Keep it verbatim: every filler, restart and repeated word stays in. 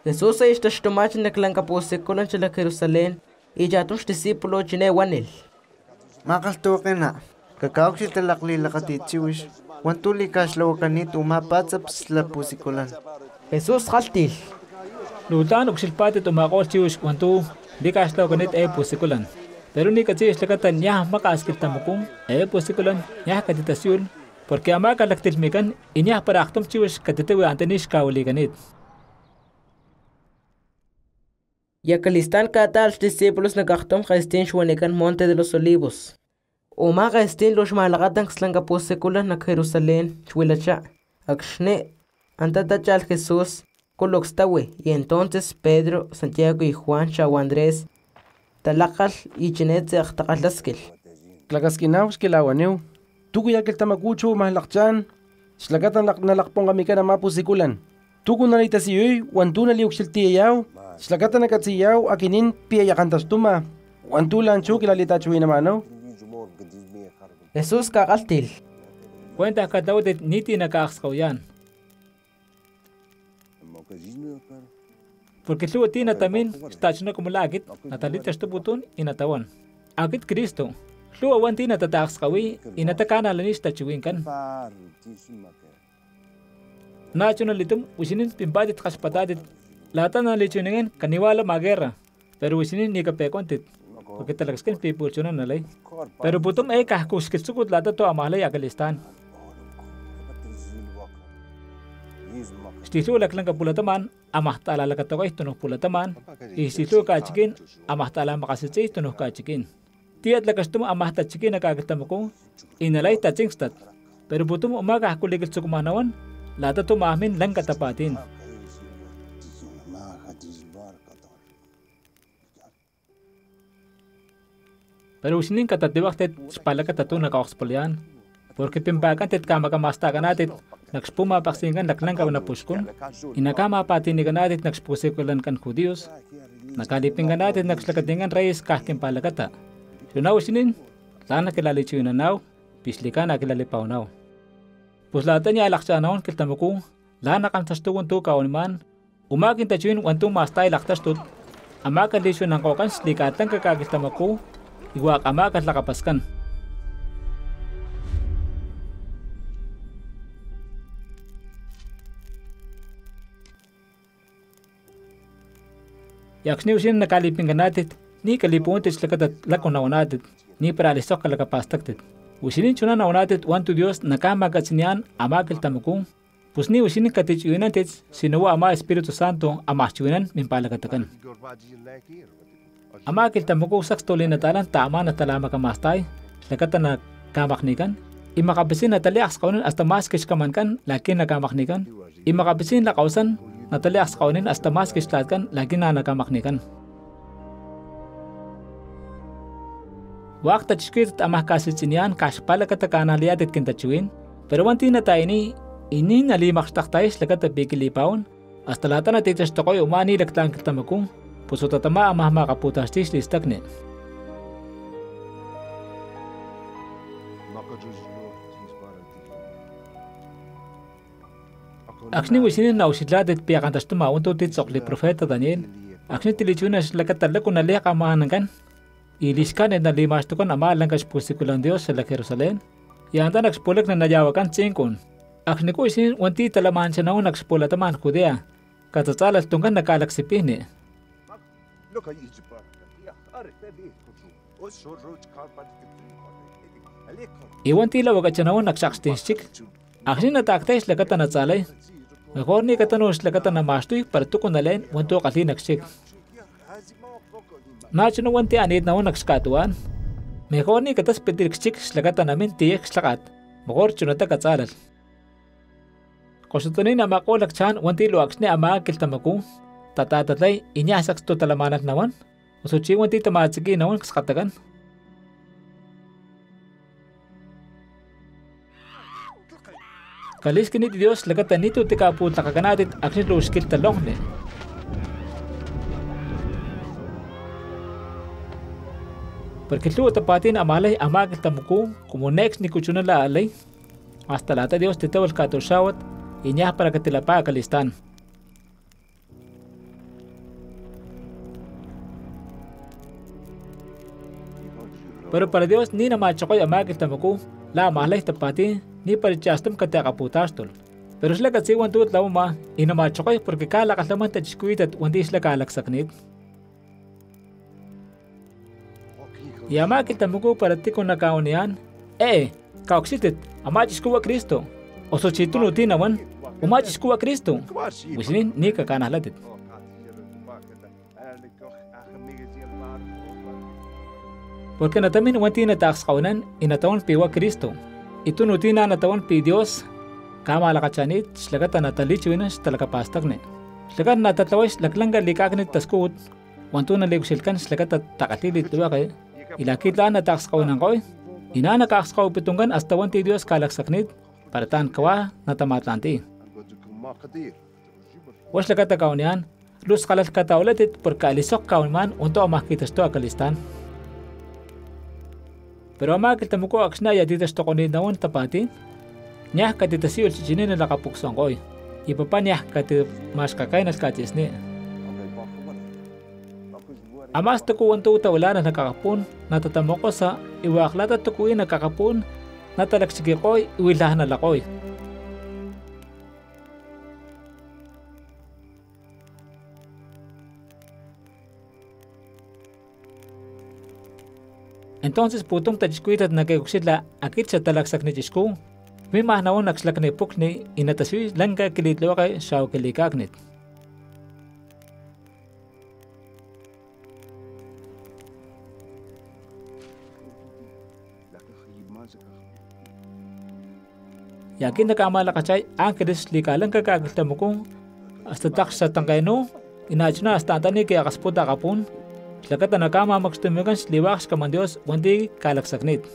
Jesús se istashtomach neklanka posekulan chala Jerusalén y yatum discípulo chine wanil. Maqaltuqina kakawxi talaqlilaqatitziwish wantuli kaxlawakanit umapatsaps la posikulan. Jesús qaltil. Lutan uksilpati tumaqol chiwish wantu di kaxlawakanit e posikulan. Pero ni katsi islakatan yah makaskil tamukung e posikulan yah katitasyul porque ama kalaktilmikan inyah paraktum chiwish katitewi antanish kawalikanit. Yakalistan katal discípulos nakaktom kaistin shwanikan Monte de los Olivos. Uma kaistin los malakatan slanka posekulan na Jerusalén chwilacha. Akshne antatachal Jesús kolokstawe y entonces Pedro, Santiago y Juan Chau Andrés talakal y chinetze aktakalaskil. Tlakaskinaus kilawaneu. Tuku yakil tamakuchu mahlakchan. Shlakatan nalakpong kami ka na mapusikulan. Tuku nalitasiyoy wantu naliuksiltiyaw. Shlakatan nakatsiyaw akinin piyayakantastuma. Wantu lanchu kilalitachuy namano. Jesús kakaltil. Cuenta katawdet niti nakakskawyan. Porque luego tina también está chino como la agit, natalita estubutun y natawan. Agit Cristo. Luego wan tina tatakskawi y natakana lanis tachuinkan. Nacho na litum usinin pimbadit kaspatadit. Lata na lichuningen kaniwala magera. Pero usinin ni kapekontit. Porque talagaskin pipulchunan nalay. Pero putum eh kahkuskitsukut lata to amahlay agalistan. Stisu laklang kapulataman, amahtala lakataway tunuh pulataman, istisu kachikin, amahtala makasitsi tunuh kachikin. Tiat lakastum amahtachikin nakagatamuko, inalay tachingstat. Pero putum umaga kuligil sukumanawan, lata tumahmin lang katapatin. Pero usinin katatiwaktet spalakatatu nakakspalyan. Porque pimpakan tet kama kamasta kanatit nagspuma paksingan laklang kaw na puskon inakama pati ni kanatit nagspusikulan kan Judios nakalipin kanatit nagslakatingan reyes kahkim palakata sunaw sinin lana kilalichu nanaw pislikan na kilalipaw naw puslata niya alaksa naon kiltamuku lana kantastugun tu kauniman umakin tachuin wantung mastay laktastut amakan lisyo ng kokan slikatan kakagiltamaku iwak amakan lakapaskan. Yaksni usin nakalipin kanatit, ni kalipuntis lakatat lakunaonatit, ni paralisok kalakapastaktit. Usinin chuna naonatit wantu Dios nakamagatsinian amakil tamukung, pus ni usinin katichuyinantit sinuwa ama Espiritu Santo amahchuyunan mimpalakatakan. Amakil tamukung sakstolin natalan tama natalama kamastay, lakatan na kamaknikan, imakabisin nataliaks kaunin hasta mas kishkamankan lakin nakamaknikan, imakabisin lakausan nataliaks kaunin hasta mas kishlatkan lakin na nakamaknikan. Wakta chikit amah kasitsinian kashpala katakana liatit kintachuin, pero wanti na tayo ni ini nalimakstaktais lakat bigilipaun, hasta lata na titas tokoy umani laktang kitamakung, puso tatama amah makaputastis listakne. Aksni wisinin na usidladet piyakantas tumaunto titsokli profeta Daniel, aksni tilichunas lakat talakun na liyak amahanangkan, iliskan at nalimastukan ama lang kaspusikulang Diyos sa Jerusalén. Yanta nagspulak na najawakan tsingkon. Aksni ko isin wanti talamahan siya naon nagspulataman Judea. Katatsalas tungkan nakalaksipini. Iwanti lawagat siya naon nagsakstinsik. Aksni nataktais lakatan natsalay. Mejor ni katanos lakatan namastoy para tukon nalain wanto kali nagsik. Nacho no wanti anit naon nagskatuan. Mejor ni katas pedirksik slakatan namin tiyek slakat. Mejor chunata katsalal. Kosutunin na makolak chan wanti luaks ni ama kiltamaku. Tatatatay inyasaks to talamanat nawan. Usuchi wanti tamatsigi nawan kaskatagan. Kalis kinit Dios lakatan nito tikapu takakanatit aksin luskil talong ni. Porque luego tapatin amalay amagil tamuku como next ni kuchuna la alay. Hasta lata Dios te tawal katoshawat inya para katilapa kalistan. Pero para Dios ni na machokoy amagil tamaku la mahlay tapati ni parichastum katakaputastol. Pero sila kasi wantuot lawma ina machokoy porque kala kaslaman tachikuitat wanti sila kalaksaknit. Yamagil tamaku para ti kung nakaunian, eh, kauksitit, amachis kuwa Kristo. O so chitunutin naman, umachis kuwa Kristo. Wisinin ni kakanahalatit. Porque natamin wanti na tax kaunan inatawan piwa Kristo. Itunutin na natawan pi Dios. Kama alakachanit, slagata natalichwinas talakapastagni. Slagat natatawais laklangga likaknit taskut. Wanto na ligsilkan slagata takatilit tuwa kay. Ilakita na tax kaunan koy. Ina nakaks kau pitunggan hasta wanti Dios kalaksaknit. Parataan kawa natamatlanti. Was lagata kaunian. Lus kalas katauletit perkalisok kaunman untuk amakitas to akalistan. Pero ama kita mo ko aksna ya ditas to konid naon tapati. Nya katitasiol si chinin na nakapukson koy. Iba pa niya kati mas kakay nas katis ni. Amas to ko wanto wala na nakakapun. Natatamo ko sa iwaklata to ko nakakapun. Natalaksige koy iwilahan na lakoy. Entonces putong tajiskuitat nagayuksila akit sa talaksak ni Jisku. May mahnaon nakslak ni Pukni inataswi langga kilitlo kay siyaw kilikagnit. Yakin nakamala kacay ang kilis likalang kagagilta mo kung hasta taksa tangkayno inadyo na hasta antani kaya kasputa kapun. Lakat na nakama magstumigan sliwaks kaman Diyos wanti kalaksaknit.